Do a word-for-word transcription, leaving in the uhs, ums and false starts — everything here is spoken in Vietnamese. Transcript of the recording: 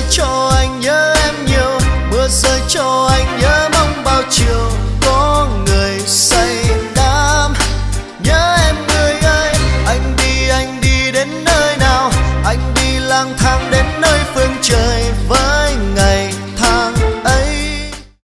cho anh nhớ em nhiều, mưa rơi cho anh nhớ mong bao chiều có người say đắm. Nhớ em người ơi, anh đi anh đi đến nơi nào, anh đi lang thang đến nơi phương trời.